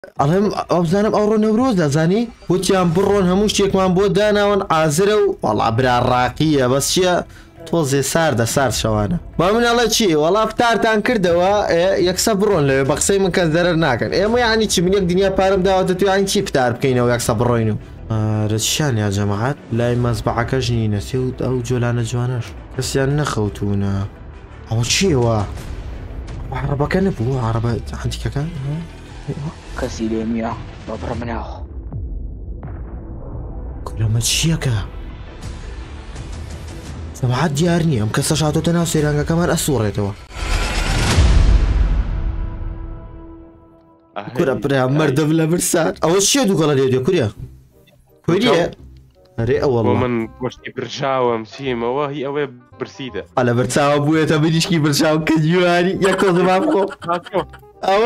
ئەڵێم ئەو بزانم ئەوڕۆ نەورۆز دەزانی وتیان بڕۆن هەموو شتێکمان بۆ داناون ئازرە و وەڵا برا ڕاقیە بەس چییە تۆزێ ساردە سارد شەوانە با منەڵە چی وەڵا فتارتان کردەوە یەکسە بڕۆن لەوێ بە قسەی من کەس دەرەر ناکەن ئێمە یانی چی من یەک دنیا پارم داوەتە توانی چی فتار بکەینەوە یەکسە بڕۆین و رەچیان یا جەماعەت لای مەزبەعەکەش نینە سێوت ئەو جۆلانە جوانەش کەسیان نەخەوتونە ئەوە چیەوە عربەکە نەبوو عربە هەندێکەکە کەسی لێ نییە بەبڕە مناو لەمە چیەکە سەماعەت دیار نییە ئەم کەسە شاتۆتە ناو سەیرانگەکەمان ئەسوڕێتەوە کورە پریا مەردەم لە برسان ئەوە چیە دووگەڵە لێ دێ کوریا کوریە ئەرێ ئەوە من گۆشتی برژاوم چیمەوە هی ئەوەی برسیدە لە بەرچاوە بووێتە بریشکی برچاو کە جوانی یەک کۆزما بخۆ ئەوە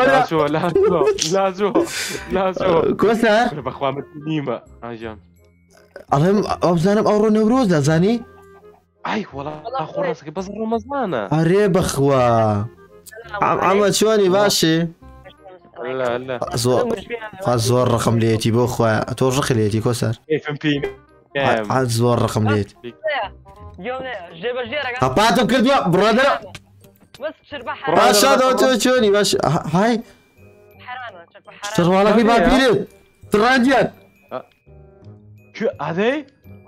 کۆسە بەخوا نیمە ئاژان ئەڵێم ئەو بزانم ئەوڕۆ نەورۆز دەزانی ئای وەڵا خۆڕاستەکە بەس ڕۆمەزانە ئەرێ بەخوا ئەمە چۆنی باشێ زۆر ڕقم لێتی بۆ خۆیان تۆ ڕق لێتی کۆسەر زۆر ڕقم لێت هەپاتم کردووە بڕادرە باشادەوە تۆ چۆنی باش های شەڕواڵەکەی باپیرێت تڕاندیان ئادەی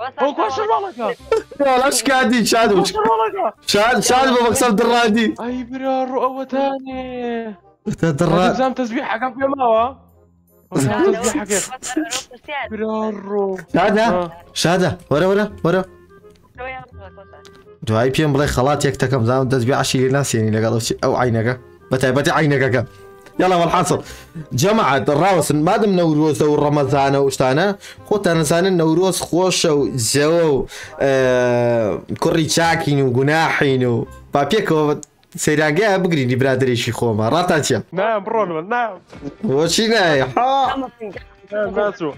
شکاندی شاد شاد بۆ بەقسەم دڕاندی ئەی برا ڕۆ ئەوەتانێ دڕان تەزبیح حەکەم پێماوە شادە وەرە وەرە وەرە دوای پێم بڵێ خەڵات یەک تەکەم زانم دەستبی عشی لێ ناسێنی لەگەڵ ئەو عینەکە بەتایبەتی عینەکەکە يلا والحاصل جماعة الراوس مادام نوروز و رمضان و شتانه خۆتان نزانن نەورۆز خۆشە و جەوە و کوڕی چاکین و گوناحین و با پێکەوە سەیرانگەیە بگرینی برادێکی خۆمە ڕاتان چییە؟ نام بڕۆن نام بۆچی نایە ناچوو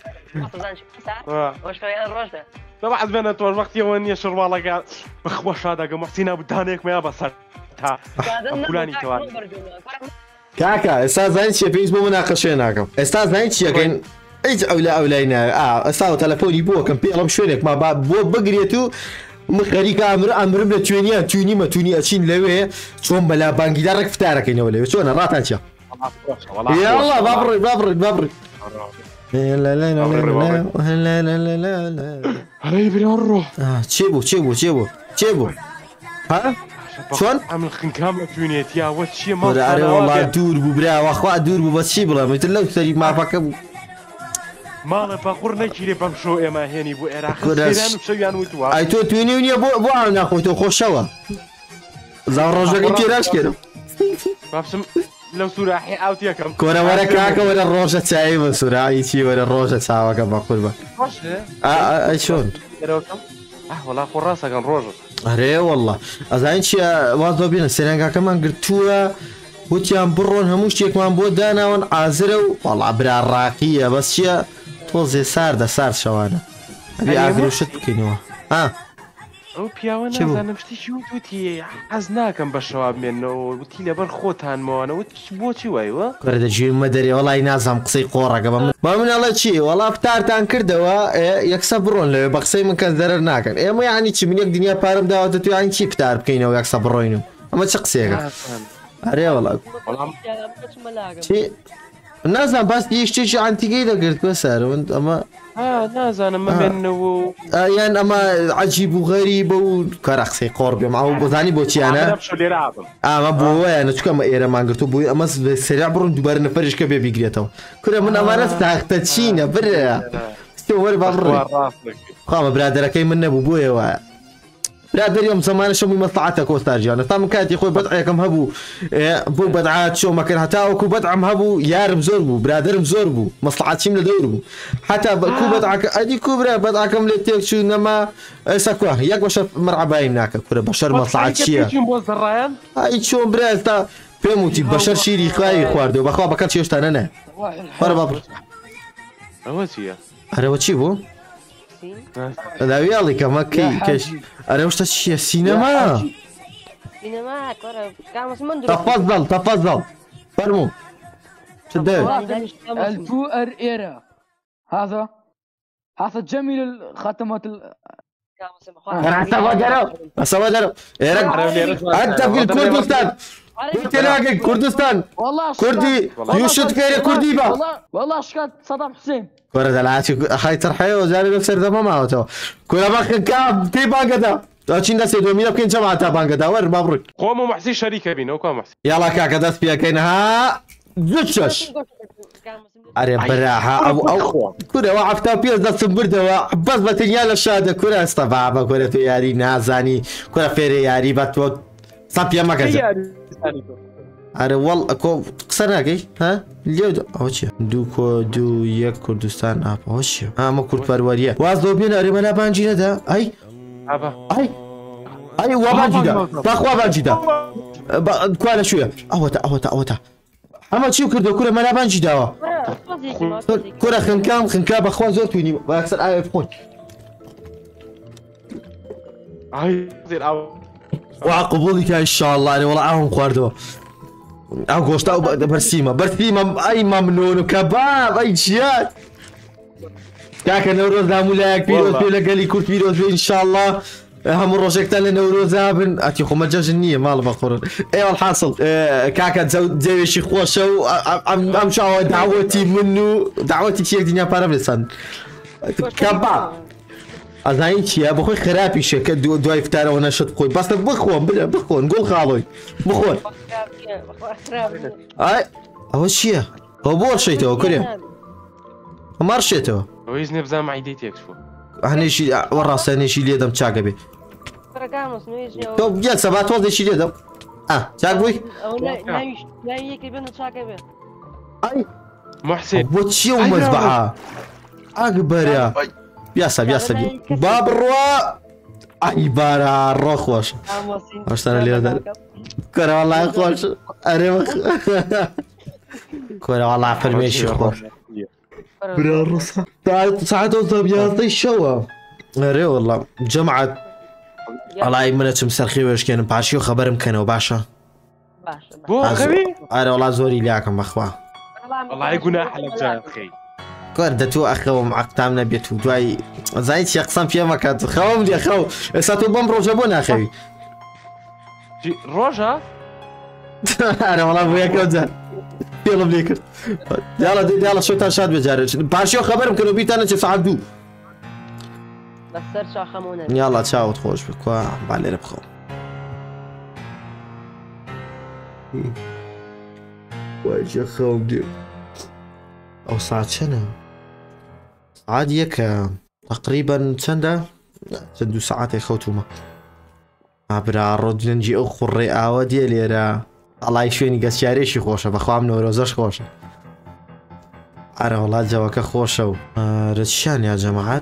دەبعەت بێنە تۆش وەختیەوە نییە شڕواڵەکە بەخوا شادەگە مەحسینە بودانێکمەیە بەسەر تا پولانی کەوان کاکە ئێستا زانین چیە پێویست بۆ مناقەشێ ناکەم ئێستا زانین چیەکەین هیچ ئەولا ئەولای ناوێ ئێستا تەلەفۆنی بووەکەم پێڵم شوێنێک ما بۆ بگرێت و خەریکە ئەمرم لە توێنیان توینیمە تونی ئەچین لەوێ چۆن بەلا بانگیدا ڕێک فتارەکەینەوە لەوێ چۆنە ڕاتان چیە؟ یاڵڵا بابڕێ بابڕێ بابڕێ چێ بوو چێ بوو چێ بوو چێ بوو ها؟ چۆن؟ ئەم خنکام لە توێنێتیاوە چیە ماڵ دوور بوو براوەخوا دوور بوو بە چی بڵێم تر لەو سەری مافەکە بوو ماڵە بەخوڕ نەگیرێ بەم شۆ ئێمە هێنی بۆ عێراق شەویان وتووە ئەی تۆ توێنی و نییە بۆ ئاو ناخۆیتەوە خۆشەوە زاڵ ڕۆژەکەی تێراش کردم باشم لەو سوراحی ئاوت یەکەم کۆرە وەرە کاکە وەرە ڕۆژە چایی بە سوراایی چی وەرە ڕۆژە چاوەکە بە قوربە ئەی چۆن وەڵا خۆ ڕاستەکەن ڕۆژە ئەرێ وەڵڵا ئەزانین چیە وازۆ بێنە سەرنگاکەمان گرتووە وتیان بڕۆن هەموو شتێکمان بۆ داناون ئازرە و وەڵا برا ڕاقیە بەس چییە تۆزێ ساردە سارد شەوانە ئەبێ ئاگرۆشت بکەینەوە ئەو پیاوە نازانم شتێکی وتی حەز ناکەم بە شەوا بمێنەوە وتی لەبەر خۆتانمەوەنە وت بۆچی وایوە کۆرە دەژێمە دەرێ وەڵی نازانم قسەی قۆڕەکە بە منەڵە چی وەڵا فتارتان کردەوە یەکسە بڕۆن لەوێ بە قسەی من کەس دەرەر ناکەن ئێمە یانی چی من یەک دنیا پارم داوەتە توانی چی فتار بکەینەوە یەکسە بڕۆین و ئەمە چه قسێکە ئەرێ وەڵا چی نازانم باس شتێکی ئەنتیگەی دەگرت بە سەرەوەند ئەمە نازانم مەمێنەوە یان ئەمە عەجیب و غەریبە و کارە قسەی قۆڕ بێم ئەو بزانی بۆچیانە ئەمە بۆوەیانە چکەمە ئێرەمان گرتو بووی ئەمە سەریا بڕۆن دووبارە نەفەرشکە بێ بیگرێتەوە کورە من ئەمانە ساختە چینە برە وەرە با بڕێ خامە برادەرەکەی من نەبوو بۆیە وایە برادريوم زمان شو مصلحتك كوستارجان طبعا كاتي خوي بدعيكم هبو بو بدعات شو ما كان هتاوكو بدعم هبو يارم زوربو برادرم زوربو مصلحات شمل دوربو حتى كو بدعك ادي كبرى بدعكم لتيك شو نما سكوا ياك بشر مرعباي هناك كبرى بشر مصلحات شيا اي شو براستا فهمتي بشر شيري خاي خواردو بخوا بكات شي شتان انا برا بابر اوتيا اروتشي بو لا يالي كما كيش أنا وش تشي السينما سينما كورة كامس من تفضل فرمو الفؤر إيرا هذا جميل خاتمات أنا أنت في الكردستان قلت لاقي كردستان كردي يوشد كيري كردي با والله شكات صدام حسين كرة العاشق هاي ترحيه وزاري بكسر دم ما هو كرة بخ كاب تي بانجدا أشين ناس يدومينا بكين جماعة تا بانجدا ور مبروك قوموا محسن شريكة بينا وقام محسن يلا كاكا داس بيا كينها زوجش أري براحة أو كرة وعفتا بيز داس برده بس بتنيال الشهادة كرة استبعبة كرة تو ياري نازاني كرة فيري ياري بتو صبيا ما كذا أري والله كو قصرنا كي ها اليوم أوشي دو يك كردستان أب أوشي ما كرد بروارية وازدو بينا أري ملا بانجينا ده أي وبانجيدا بخوا بانجيدا كوالا شوية أوتا أما شو كردو كرة ملا بانجيدا كرة خنكام بخوا زور تويني بأكثر آية بخون وقبولك إن شاء الله أنا والله عاهم خواردو أغوشتا برسيمة أي ممنون وكباب أي شيات كاكا نوروز دامولاك بيروز بيلا قالي كورت بيروز إن شاء الله هم الروجيكتان لنوروز هابن أتيخو مجاج النية مال بقرن أيوة الحاصل كاكا زي شي خوشو أم شاو دعوتي منو دعوتي تيك دنيا بارابلسان كباب أزاين شيء بخوي خرابي شيء كدو يفترى وانا شد خوي بس بخون نقول خالوي بخون اي اول شيء هو بول شيء تو كريم مار شيء تو ويزني بزام عيديتي يكشفوا هنيشي وراس هنيشي لي دم تشاقبي تو جل سبات وضع شي لي دم تشاقبي لا يجي بينو تشاقبي اي محسن وتشي ومزبعه اكبر يا بياسا باب الرواء اي بارا الرخوش واش انا اللي هذا كره والله خوش اريخ كره والله فرميشي خوش برا الرصا ساعات وصل بياضي الشوا اري والله جمعت الله يمنت مسرخي واش كان باشيو خبر مكانه باشا بو خبي اري والله زوري لياكم اخوا والله يقول احلى جاي اخي كردتو أخو معقتامنا بيتو دواي زايد يقسم فيها ما كانت خوم لي أخو ساتو بام روجا بونا أخوي روجا أنا والله بويا كوزان يلا بليكر يلا شو تنشاد بجارج باشيو خبر ممكن بيت أنا ساعات دو بس سرشا خمونا يلا تشاو تخوش بكوا بعلي ربخو واجي خوم دي أو ساعة شنو عاد يك تقريبا سندا سندو ساعات خوتوما عبر الرد نجي أخو الرئاوة ديالي را الله يشويني قاس شاريشي خوشة بخوام نوروزاش خوشة أرى والله جواك خوشة رشان يا جماعات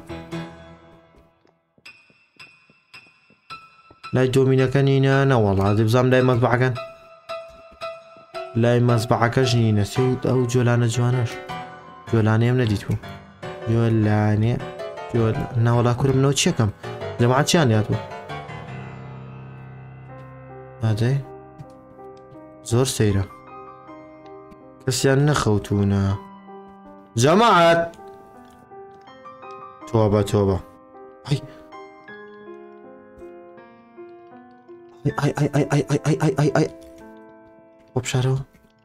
لا دومينا كانينا نا والله هذا بزام لا مزبعة كان لا مزبعة كجنينة سيد أو جولانا جواناش جولاني من نديتو جولاني نا والله كل منو تشكم جماعة شان ياتو هذا زور سيرة كسيان نخوتونا جماعة توبة هاي اي وبشارو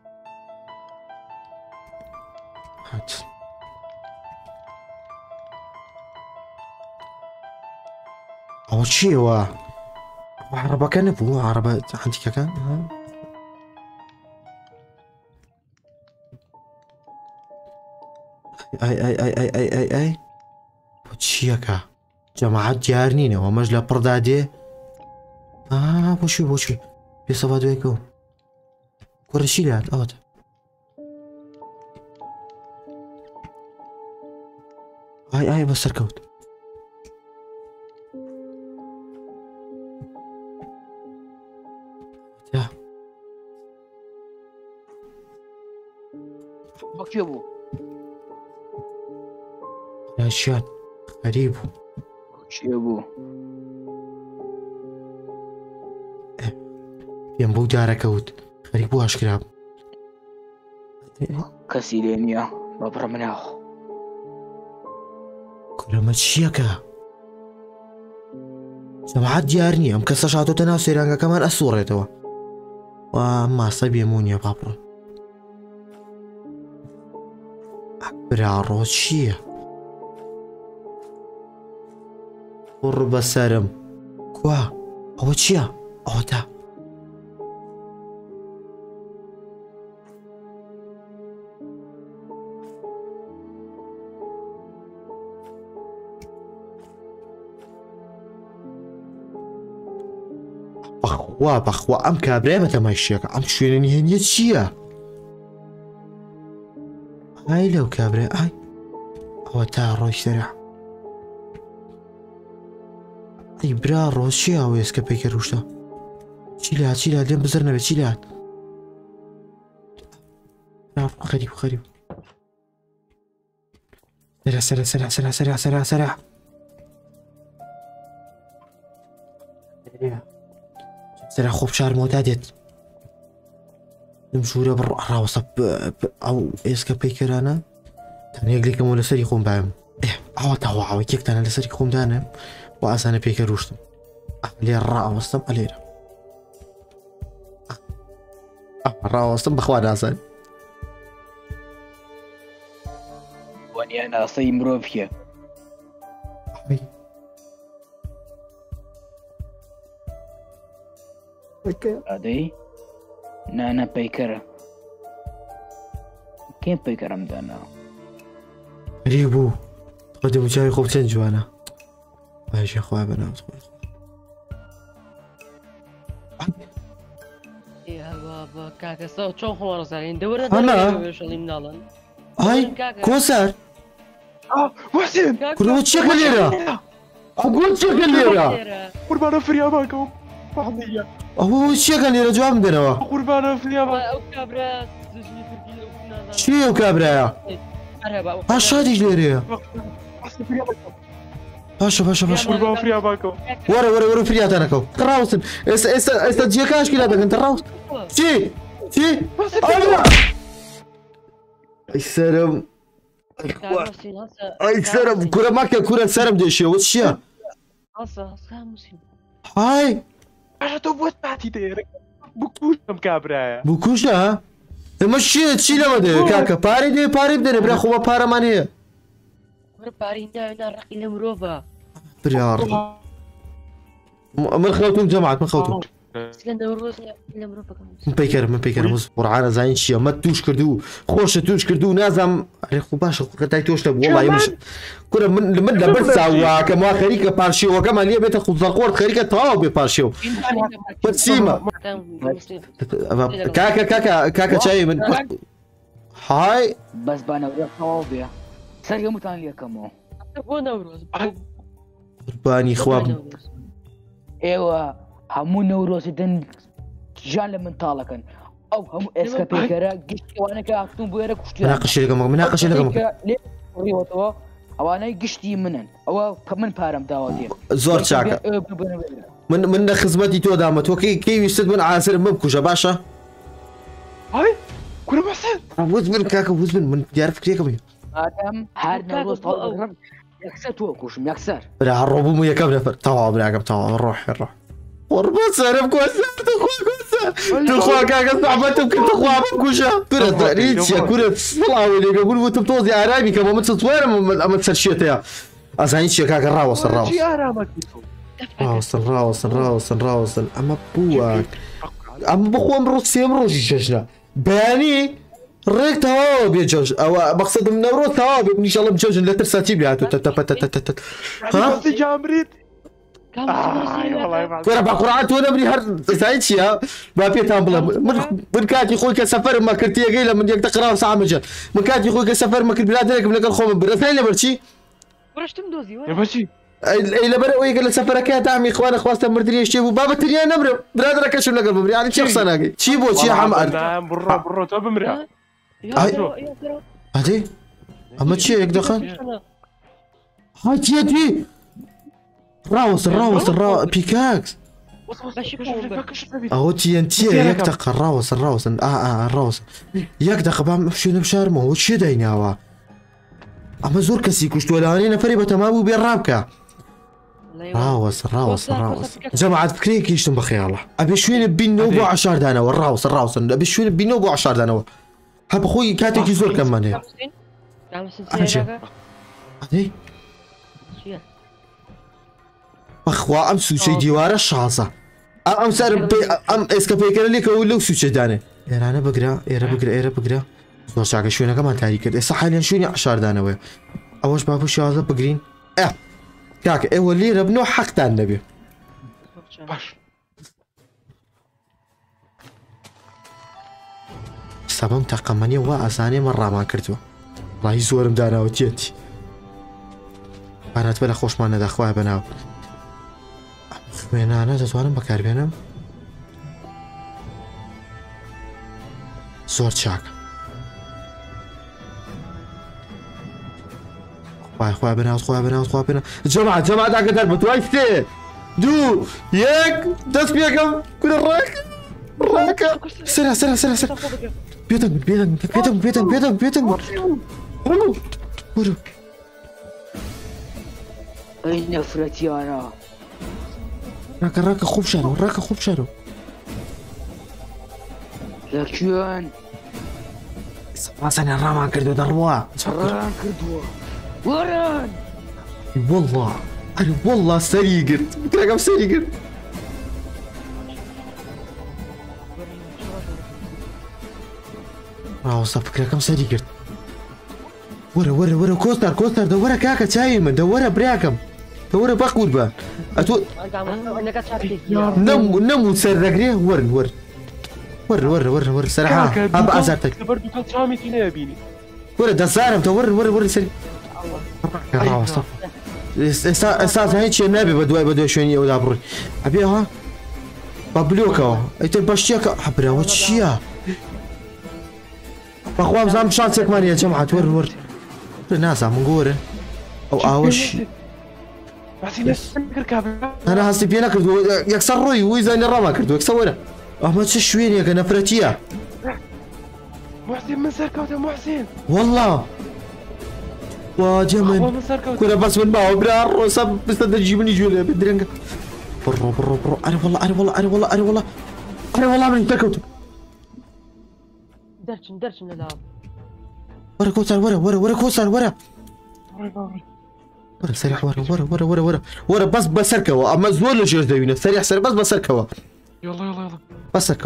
هات أول شيء هو عربة كنبو عربة عندي كان اي وشيكا جماعة جارنينا ومجلة بردادي بوشي بيصفادو يكو كورشيلات اوت اي بس ركوت يا بكيبو يا شاد غريب بكيبو ينبو داركوت غريبو اشكراب کەسی لێ نییە بە بڕمناوە کورەمە چییەکە؟ سەماحەت دیار نییە ئەم کەسە شاتۆتە ناو سێرانگەکەمان ئەسوڕێتەوە وا ماسە بێمونیە باپڕۆ براڕۆ چییە؟ قڕ بەسەرم کوا ئەوە چییە؟ ئەوە تا بەخوا ئەم کابرای بەتەماشیەکە ئەم شوێنە نهێنیە چییە؟ ئای لەو کابرا ئای ئەوە تا ڕۆی سەرە ئەی برا ڕۆژ چی ئەوە ئێسکە پێیکە ڕوشتە چی لات لێم بزر نەبێت چی لات خەریب سەرە سەرا خۆ بشارمەوە تا دێت لەم ژوورە ڕاوەسە ئەو ئێسکە پەیکەرانە تەنێک لێکەمەوە لەسەری خۆم بایم ئەوە تاواوە کێکتانە لەسەری خۆمدانە بۆ ئاسانە پێکە ڕوشتم لێ ڕاوەستم ئەلێرە ڕاوەستم بەخوا ناسان وانیا ناسەی مرۆڤیە ئادەی نانە پەیکەرە کێم پەیکەرم دانا هەریک بوو خۆ چاوی خۆ چەند جوانە باشە خوا بەناوت خۆی کاکەسە چۆن خۆڕزارین دەورە شەڵی مناڵن ئای کۆسەر کورەوە چیەکە لێرە؟ ئەگوڵ چیەکە لێرە؟ قوربانە فریاباکەم ئەوە چیەکە لێرە جواب بدەنەوە قوربانە فریابا چی ئەو کابرایە؟ شادیش لێرەیە باشە وەرە فریاتانەکەو ڕاوستن ئێستا جیەکە ئاشکیلا دەکەن ڕاوست چی ئەی سەرم کورە ماکە کورە سەرم دێشێەوە چییە؟ های باشە تۆ بۆت پاتی دێرە بکوشم کابرایە بکوشە؟ ئەمە چی لەوە دەوێت کاکە پارەی دێ پارەی بدەنێ برا خۆمە پارەمان هەیە ڕقی لە مرۆڤە برار من خەوتم جەماعەت من خەوتم من پەیکەرم قورعانە زانین چییە مە توش کردو خۆشە توش کردو نازام خۆ باشە کەتای تۆشتە بوو وڵی کورە من لەبەر چاوواکەم وا خەریکە پارشێوەکەمان لێ بێتە خوزەقۆرد خەریکە تەواو بێ پارشێو بەچیمە کاکە چاوی من های بەس بانەورە تەواو بێ سەری هەمووتان لێکەمەوە قوربانی خواب ئێوە هەموو نەورۆزیدن ژیان لە منتاڵەکەن ئەو هەموو ئێسکە پێکەرە گشتیوانەکە هاتوون بۆ ئێرە کوشتیان مناقەشە لەگەڵ ڕیوەتەوە ئەوانەی گشتی منن ئەوە من پارەم داوە دێ زۆر چاکە من لە خزمەتی تۆ دامە تۆ کەی ویستت من ئاسرم بکوژە باشە؟ کورە بەسەر وز بن کاکە وز بن من دیارە فکرێکە بێ ئادەم هەر نەورۆز تەواو یەکسەر تۆ کوشم یەکسەر برا ڕۆبووم و یەکەم نەفەر تەواو براکەم تەواو ڕۆح قوربان سەرم کۆسە تخوا کاکە زەحمەتم کرد تخوا بکوژە کورە هیچیە کورە سڵاوی لێگە بوون وتم تۆزی ئارامی کەمە من چوارم ئەمە سەرشێتەیە ئەزانی چیە کاکە ڕاوەستن ڕاوەستن ئەمە بووە ئەمە بخۆم ڕۆ سێم ڕۆژی جەژنە بەیانی ڕێک تەواوە بێ جەژ ئەوە مەقسەدم نەڕۆ تەواو بێ نیشەڵە بجەژن لە ترساتی بێتو تەتەپەتەتەتەت وەرە بە قورعان تۆ نەبری هەر زای چییە با پێتان بڵێم من کاتی خۆی کە سەفەرم مەکرد تێگەی لە من یەک دەقراوە سامەجە من کاتی خۆی کە سەفەر مەکرد برادێکم لەگەڵ خۆمە برەتای لەبەر چی؟ ئەی لەبەر ئەوەی کە لە سەفەرەکە دامی خوانە خواستە مردنی شتێ بوو با بەتریان نەمرم برادەکەشم لەگەڵ بمری یانی چی قسە ناکەی چی بۆ چی هەم بڕۆ تۆ بمرە ئەدێ ئەمە چییە یەک دەخەن؟ های چیەتی؟ ڕاوەستن پیکاکس ئەوە TNTە یەک دقە ڕاوەسن ڕاوەسن یەک دقە بام شوێنە بشارمەوە چێ دایناوە ئەمە زۆر کەسی کوشتووە لەوانەیە نەفەری بەتەما بوو بێ ڕابکە ڕاوەس جەماعەت فکرەیەکی شتم بە خەیاڵە ئەبێ شوێنە بینەوە بۆ عەشاردانەوە ڕاوەسن ئەبێ شوێنە بینەوە بۆ عەشاردانەوە هە بەخۆی کاتێکی زۆر کەممان هەیە بەخوا ئەم سوچەی دیوارە شازە ئەم سەر ئەم ئێسکە پێکەرە لێکەوە لەو سوچەدانێ ئێرانە بگرە ئێرە بگرە زۆر چاکە شوێنەکەمان تاری کرد ئێستا حالیان شوێنی عەشاردانەوەی ئەوەش با بۆ شازە بگرین کاکە ئێوە لێرە بنەوە حەقتان نەبێ سەبەم تەقەمەنیە وا ئاسانێ مە ڕامان کردووە ڕای زۆرم داناوە تێتی بانات بەرە خۆشمان نەدا خوای بەناو خوێنانە دەتوانم بەکاربێنم زۆر چاکە خوای بەناو جەماعەت ئاگادار بە دوای سێ دوو یەک دەست پێکەم کورە ڕاکە سەر بێدەنگ برو ئەی نەفرەتیانە ڕاکە خوب شارەوە لەکوێن سەپاسەنیان ڕامان کردو دەڕوا ڕان کردووە وەرن والله سەری گرت بکرەکەم سەری گرت ڕاوەسە فکرەکەم سەری گرت وەرە کۆستار دەوەرە کاکە چاوی من دەوەرە براکەم دەوەرە بە قوربان ئەتۆ نەموت سەر دەگرێ وەرن سەرها ئەم بە ئازارتەک وەرە دەزارم تە وەرن سەری ڕاوەسە ئێستا زانانی چێ نابێ بە دوای شوێنی ئەودا بڕۆی ئەبێەوە بە بلۆکەوە ئەیتر بەشتێکە هەبراوە چییە؟ بەخوام زانم شانسێکمان هەیە جەماعەت وەرن نازانم گۆرە ئەو ئاوەش ئەنا هەستی پێ نەکردووە یەکسەر ڕۆی وی زانانی ڕامان کردو یەکسە وەرە ئەمە چه شوێنێکە نەفرەتیە محسن من سەرکەوتە محسن والله واجه من كنا بس من باو برا روسا بس تجيبني جولة بدرنجة برو أنا والله من تكوت درشن نلعب ورا كوسر ورا كوسر ورا سريع ورا بس بسركوا أما زول الجيش داينا سريع بس بسركوا يلا بسركوا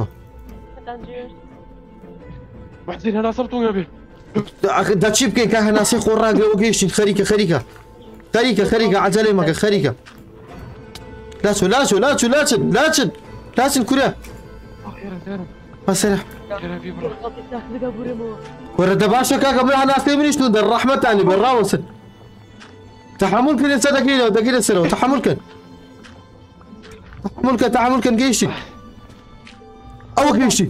محسن هلا صرتوا يا بيه دا تشيب كي كان ناسي خوراق لو جيش خريكه عجله مك خريكه لاتن كره بسرح ورد باشا كاكا بلا ناس تمنيش تود الرحمه تاني بالراوس تحمل كل دقيقه سنه تحمل كان جيشي او جيشي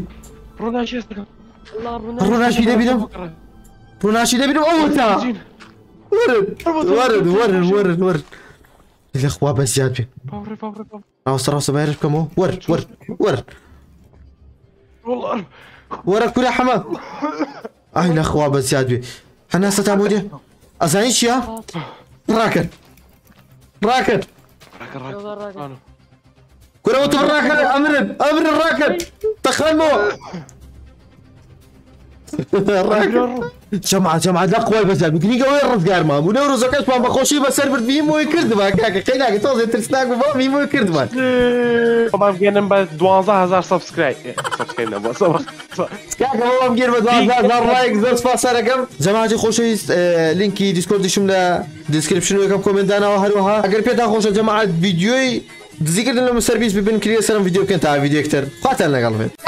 روناشي دبينم اوتا ورد الاخوة بس زياد بي راوس ما يعرف كم هو ورد والله ورد كل حما اي الاخوة بس زياد بي انا ستعمودي ازايش يا راكد كل وقت الراكد امر الراكد تخلمو جماعة لا قوي بس ممكن يقوي الرزقار ما مو نورو زكاش ما بخوشي بس سيرفر في مو يكرد ما كاكا قيلاك توزي ترسناك وفا مو يكرد ما طبعا بقينا ب 12000 سبسكرايب نبغى كاكا هو بقينا ب 12000 لايك زوج فاصلة رقم جماعة خوشي لينكي ديسكورد شمله ديسكريبشن وكم كومنت انا وهروها اگر بيتا خوش جماعة فيديوي ذكر لنا سيرفيس ببن كريه سلام فيديو كنت على فيديو اكثر قاتلنا قلبي